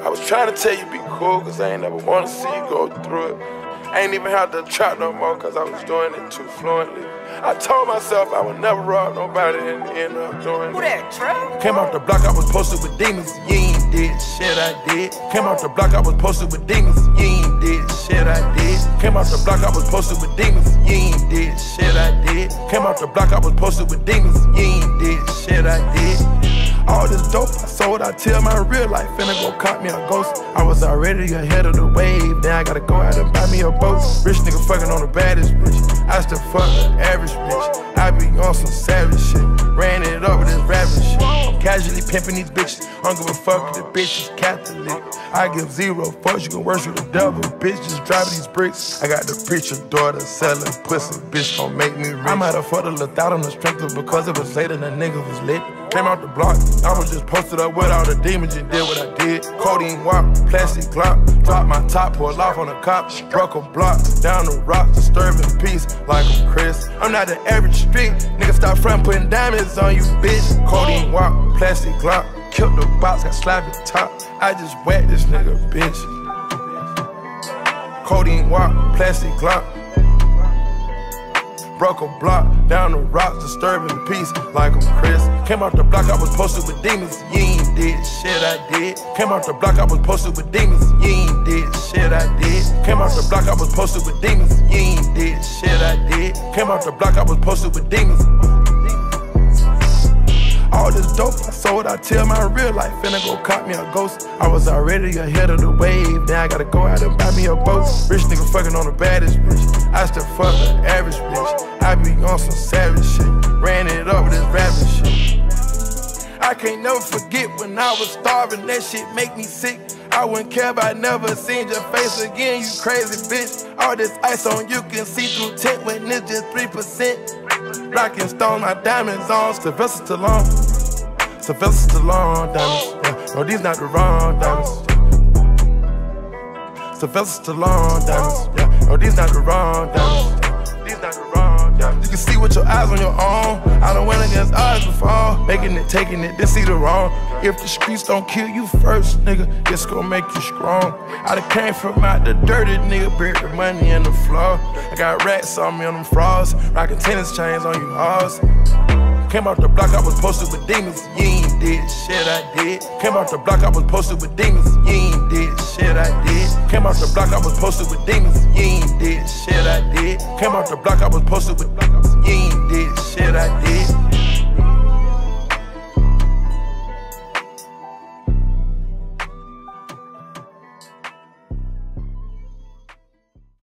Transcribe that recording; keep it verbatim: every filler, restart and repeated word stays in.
I was trying to tell you be cool, cause I ain't never wanna see you go through it. I ain't even have to trap no more, cause I was doing it too fluently. I told myself I would never rob nobody and end up doing Who it. that, Trey? Came off the block, I was posted with demons, you ain't did shit I did. Came off the block, I was posted with demons, you ain't did shit I did. Came off the block, I was posted with demons, you ain't did shit I did. Came off the block, I was posted with demons, you ain't did shit I did. All this dope I sold, I tell my real life, finna go caught me a ghost. I was already ahead of the wave, now I gotta go out and buy me a boat. Rich nigga fucking on the baddest bitch, I still fuck the average bitch. I be on some savage shit, ran it up with this rapping shit. I'm casually pimping these bitches, I don't give a fuck if the bitch is Catholic. I give zero fucks, you can worship the devil, bitch just driving these bricks. I got the preacher daughter selling pussy, bitch gon' make me rich. I might have fucked a little thought on the strength of because it was later than nigga was lit. Came out the block, I was just posted up with all the demons and did what I did. Codeine walk, plastic clock, drop my top, pull off on the cop, broke a block, down the rock, disturbing peace like I'm Chris. I'm not the average street, nigga stop front putting diamonds on you, bitch. Codeine walk, plastic clock, killed the box, got sloppy top. I just whacked this nigga, bitch. Codeine walk, plastic clock. Broke a block, down the rocks, disturbing peace like I'm Chris. Came off the block, I was posted with demons, you ain't did shit I did. Came off the block, I was posted with demons, you ain't did shit I did. Came off the block, I was posted with demons, you ain't did shit I did. Came off the block, I was posted with demons. All this dope I sold, I tell my real life, finna go caught me a ghost. I was already ahead of the wave, now I gotta go out and buy me a boat. Rich nigga fucking on the baddest bitch, I still fuck the average bitch. I be on some savage shit, ran it up with this rapping shit. I can't never forget when I was starving, that shit make me sick. I wouldn't care if I never seen your face again, you crazy bitch. All this ice on you can see through tint when it's just three percent. Rockin' stone, my diamonds on, Sylvester Stallone. Sylvester Stallone diamonds, yeah. No, these not the wrong diamonds. Sylvester Stallone diamonds, yeah. No, these not the wrong diamonds. These not the wrong diamonds. You can see with your eyes on your own. I done went against odds before, making it, taking it, then see the wrong. If the streets don't kill you first, nigga, it's gonna make you strong. I done came from out the dirty, nigga, buried the money in the floor. I got racks on me on them frauds, rockin' tennis chains on you hoes. Came off the block, I was posted with demons, you ain't did shit I did. Came off the block, I was posted with demons, you ain't did shit I did. Came off the block, I was posted with demons, you ain't did shit I did. Came off the block, I was posted with demons, you ain't did shit I did.